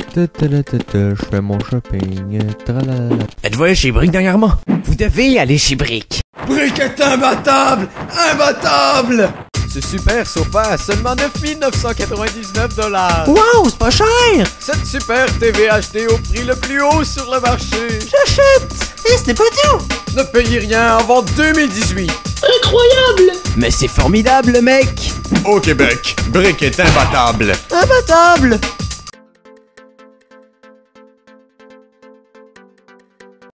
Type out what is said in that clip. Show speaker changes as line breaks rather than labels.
Je fais mon shopping. Tralala.
Êtes-vous allé chez Brick dernièrement? Vous devez aller chez Brick.
Brick est imbattable! Imbattable!
Ce super sofa à seulement 9 999 $.
Wow, c'est pas cher!
Cette super TV achetée au prix le plus haut sur le marché.
J'achète! Et ce n'est pas tout!
Ne payez rien avant 2018.
Incroyable!
Mais c'est formidable, mec!
Au Québec, Brick est imbattable.
Imbattable!